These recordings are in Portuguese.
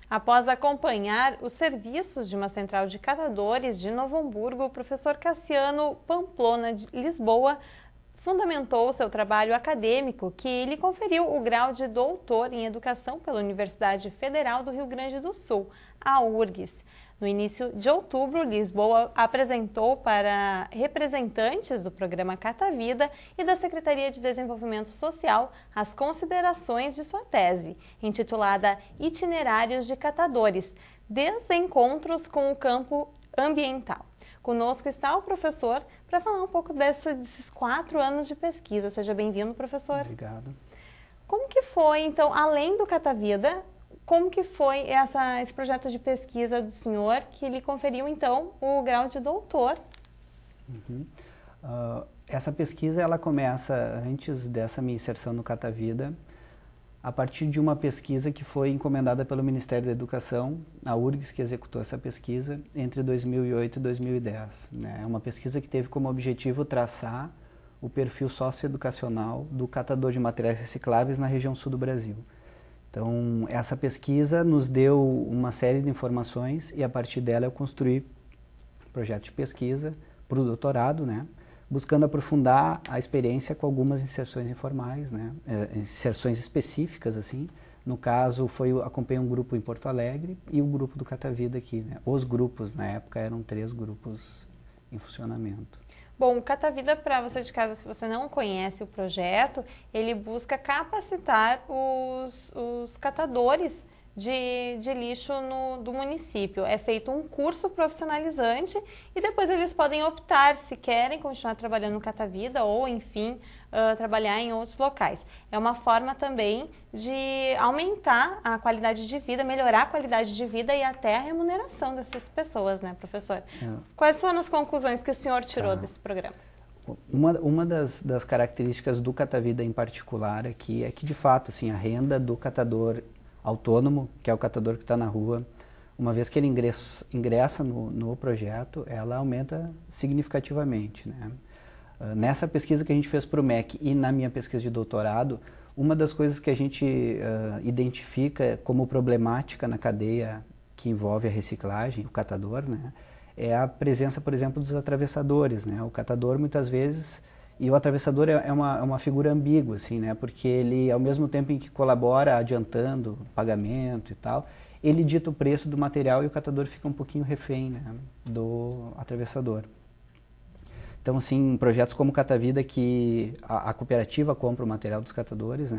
Após acompanhar os serviços de uma central de catadores de Novo Hamburgo, o professor Cassiano Pamplona de Lisboa fundamentou seu trabalho acadêmico, que lhe conferiu o grau de doutor em educação pela Universidade Federal do Rio Grande do Sul, a URGS. No início de outubro, Lisboa apresentou para representantes do programa Catavida e da Secretaria de Desenvolvimento Social as considerações de sua tese, intitulada Itinerários de Catadores, Desencontros com o Campo Ambiental. Conosco está o professor para falar um pouco desses 4 anos de pesquisa. Seja bem-vindo, professor. Obrigado. Como que foi, então, além do Catavida, como que foi esse projeto de pesquisa do senhor que lhe conferiu, então, o grau de doutor? Essa pesquisa, ela começa antes dessa minha inserção no Catavida, a partir de uma pesquisa que foi encomendada pelo Ministério da Educação, a URGS que executou essa pesquisa entre 2008 e 2010. É uma pesquisa que teve como objetivo traçar o perfil socioeducacional do catador de materiais recicláveis na região sul do Brasil. Então, essa pesquisa nos deu uma série de informações e, a partir dela, eu construí um projeto de pesquisa para o doutorado, buscando aprofundar a experiência com algumas inserções informais, inserções específicas, assim. No caso, acompanhei um grupo em Porto Alegre e o grupo do Catavida aqui. Os grupos, na época, eram 3 grupos em funcionamento. Bom, o Catavida, para você de casa, se você não conhece o projeto, ele busca capacitar os catadores de lixo do município. É feito um curso profissionalizante e depois eles podem optar se querem continuar trabalhando no Catavida ou, enfim, trabalhar em outros locais. É uma forma também de aumentar a qualidade de vida, melhorar a qualidade de vida e até a remuneração dessas pessoas, né, professor? Quais foram as conclusões que o senhor tirou desse programa? Uma das características do Catavida em particular aqui é que, de fato, assim, a renda do catador autônomo, que é o catador que está na rua, uma vez que ele ingressa no projeto, ela aumenta significativamente. Nessa pesquisa que a gente fez para o MEC e na minha pesquisa de doutorado, uma das coisas que a gente identifica como problemática na cadeia que envolve a reciclagem, o catador, é a presença, por exemplo, dos atravessadores. O catador, muitas vezes, e o atravessador é uma figura ambígua, assim, porque ele, ao mesmo tempo em que colabora adiantando pagamento e tal, ele dita o preço do material e o catador fica um pouquinho refém, do atravessador. Então, assim, projetos como o Catavida, que a cooperativa compra o material dos catadores,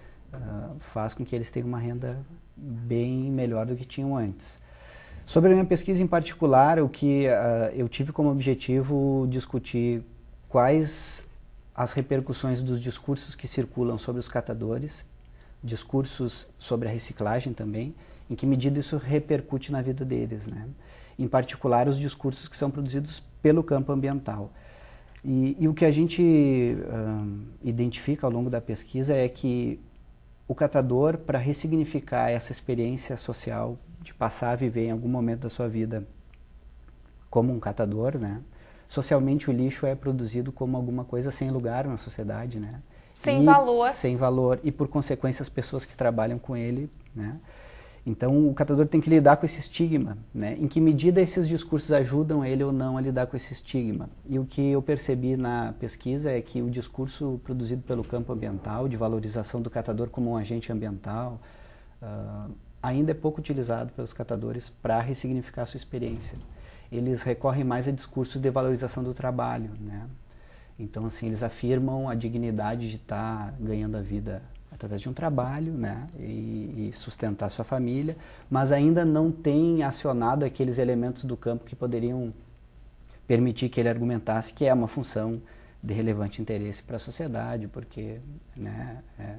faz com que eles tenham uma renda bem melhor do que tinham antes. Sobre a minha pesquisa em particular, o que eu tive como objetivo discutir quais as repercussões dos discursos que circulam sobre os catadores, discursos sobre a reciclagem também, em que medida isso repercute na vida deles, Em particular, os discursos que são produzidos pelo campo ambiental. E o que a gente identifica ao longo da pesquisa é que o catador, para ressignificar essa experiência social de passar a viver em algum momento da sua vida como um catador, socialmente o lixo é produzido como alguma coisa sem lugar na sociedade, Sem valor. Sem valor, e por consequência as pessoas que trabalham com ele, Então o catador tem que lidar com esse estigma, Em que medida esses discursos ajudam ele ou não a lidar com esse estigma? E o que eu percebi na pesquisa é que o discurso produzido pelo campo ambiental, de valorização do catador como um agente ambiental, ainda é pouco utilizado pelos catadores para ressignificar a sua experiência. Eles recorrem mais a discursos de valorização do trabalho, Então, assim, eles afirmam a dignidade de estar ganhando a vida através de um trabalho, e sustentar sua família, mas ainda não têm acionado aqueles elementos do campo que poderiam permitir que ele argumentasse que é uma função de relevante interesse para a sociedade, porque é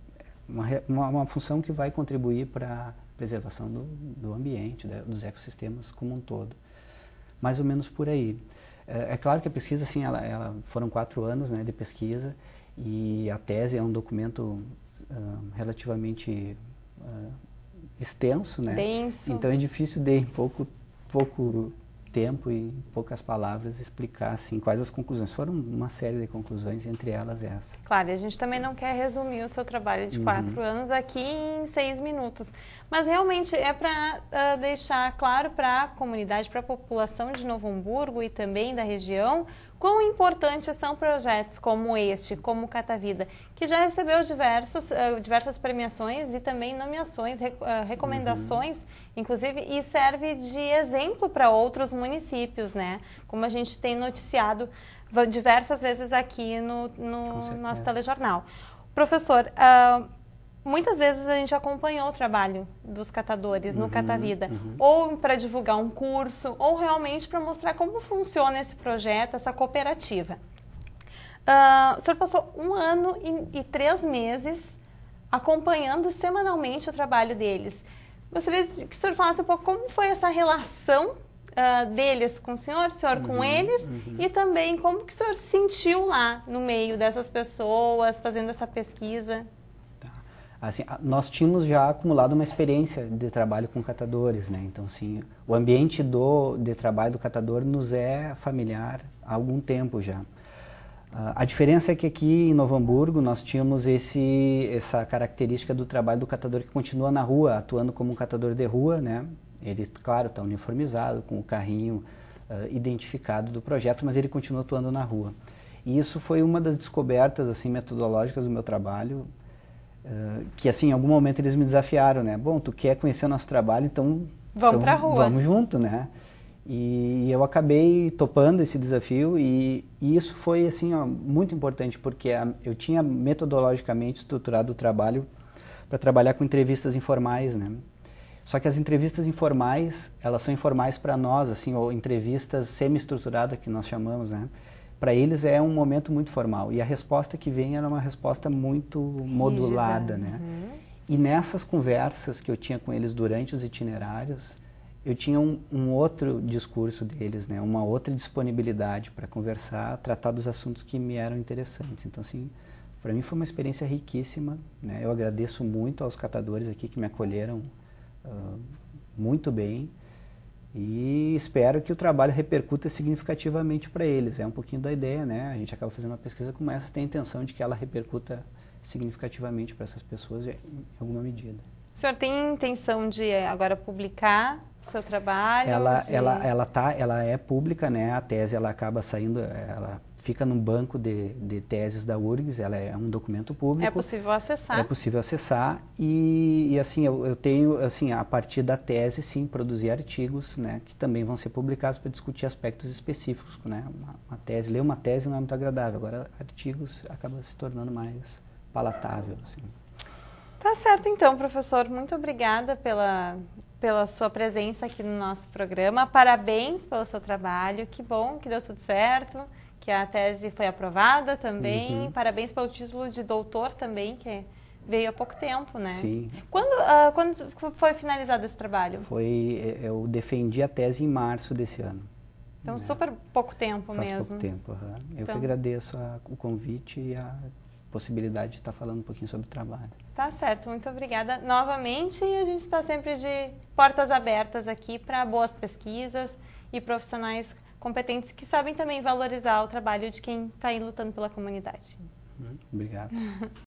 uma função que vai contribuir para a preservação do ambiente, dos ecossistemas como um todo. Mais ou menos por aí. É claro que a pesquisa, assim, foram 4 anos de pesquisa, e a tese é um documento relativamente extenso, Denso. Então é difícil de pouco tempo e em poucas palavras explicar assim, quais as conclusões. Foram uma série de conclusões, entre elas essa. Claro, a gente também não quer resumir o seu trabalho de 4 anos aqui em 6 minutos, mas realmente é para deixar claro para a comunidade, para a população de Novo Hamburgo e também da região, quão importantes são projetos como este, como o Catavida, que já recebeu diversas premiações e também nomeações, recomendações, inclusive, e serve de exemplo para outros municípios, né? Como a gente tem noticiado diversas vezes aqui no nosso telejornal. Professor, muitas vezes a gente acompanhou o trabalho dos catadores no Catavida, ou para divulgar um curso, ou realmente para mostrar como funciona esse projeto, essa cooperativa. O senhor passou 1 ano e 3 meses acompanhando semanalmente o trabalho deles. Gostaria que o senhor falasse um pouco como foi essa relação deles com o senhor com eles, e também como que o senhor se sentiu lá no meio dessas pessoas, fazendo essa pesquisa. Assim, nós tínhamos já acumulado uma experiência de trabalho com catadores, né? Então, assim, o ambiente de trabalho do catador nos é familiar há algum tempo já. A diferença é que aqui em Novo Hamburgo nós tínhamos essa característica do trabalho do catador que continua na rua, atuando como um catador de rua, né? Ele, claro, está uniformizado, com o carrinho identificado do projeto, mas ele continua atuando na rua. E isso foi uma das descobertas assim, metodológicas do meu trabalho, que assim, em algum momento eles me desafiaram, né? Bom, tu quer conhecer o nosso trabalho, então vamos para a rua. Vamos junto, né? E eu acabei topando esse desafio e isso foi assim, ó, muito importante, porque eu tinha metodologicamente estruturado o trabalho para trabalhar com entrevistas informais, né? Só que as entrevistas informais, elas são informais para nós, assim, ou entrevistas semi-estruturadas, que nós chamamos, né? Para eles é um momento muito formal. E a resposta que vem era uma resposta muito modulada, né? E nessas conversas que eu tinha com eles durante os itinerários, eu tinha um outro discurso deles, né? Uma outra disponibilidade para conversar, tratar dos assuntos que me eram interessantes. Então, assim, para mim foi uma experiência riquíssima, né? Eu agradeço muito aos catadores aqui que me acolheram muito bem e espero que o trabalho repercuta significativamente para eles. É um pouquinho da ideia, né? A gente acaba fazendo uma pesquisa como essa, tem a intenção de que ela repercuta significativamente para essas pessoas em alguma medida. O senhor tem intenção de agora publicar seu trabalho? Ela é pública, né? A tese ela acaba saindo, ela fica num banco de teses da URGS, ela é um documento público. É possível acessar? É possível acessar e assim, eu tenho, assim, a partir da tese, sim, produzir artigos, né, que também vão ser publicados para discutir aspectos específicos, né, ler uma tese não é muito agradável, agora artigos acaba se tornando mais palatável, assim. Tá certo então, professor, muito obrigada pela sua presença aqui no nosso programa, parabéns pelo seu trabalho, que bom que deu tudo certo, que a tese foi aprovada também. Parabéns pelo título de doutor também, que veio há pouco tempo, né? Sim. Quando foi finalizado esse trabalho? Eu defendi a tese em março desse ano. Então, super pouco tempo mesmo. Faz pouco tempo, Eu que agradeço o convite e a possibilidade de estar falando um pouquinho sobre o trabalho. Tá certo, muito obrigada novamente, e a gente está sempre de portas abertas aqui para boas pesquisas e profissionais competentes que sabem também valorizar o trabalho de quem está aí lutando pela comunidade. Obrigado.